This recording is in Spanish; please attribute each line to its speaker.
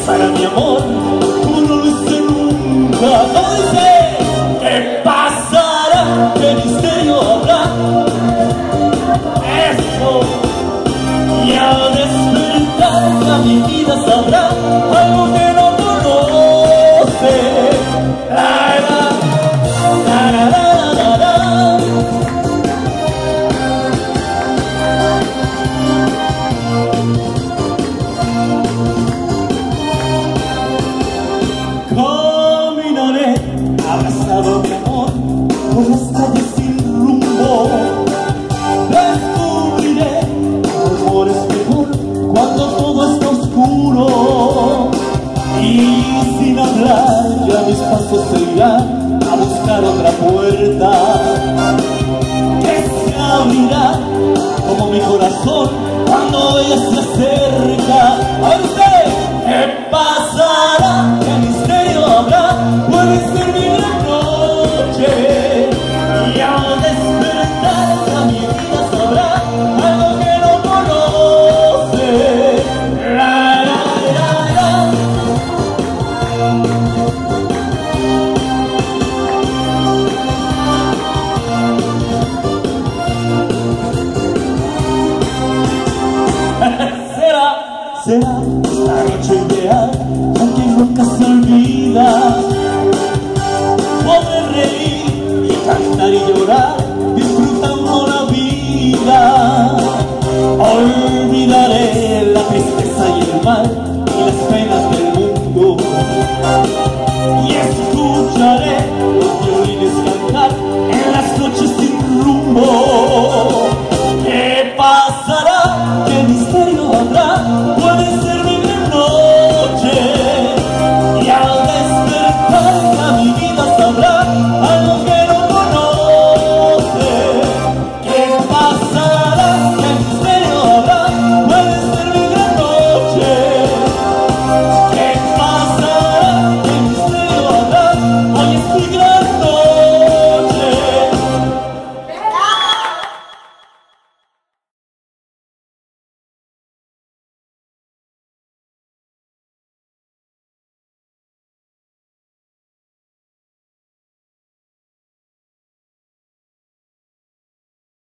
Speaker 1: besará mi amor como no lo hice nunca. ¿Cómo dice? ¿Qué pasará? ¿Qué misterio habrá? Eso. Y al despertar ya mi vida sabrá algo que no conoce. La, la, la, la, la, la, la. Caminaré abrazado de amor por las calles sin rumbo. Descubriré amor es mejor cuando todo está oscuro. Y sin hablar ya mis pasos se irán a buscar otra puerta que se abrirá como mi corazón cuando ella se acerca. ¿A usted qué pasa?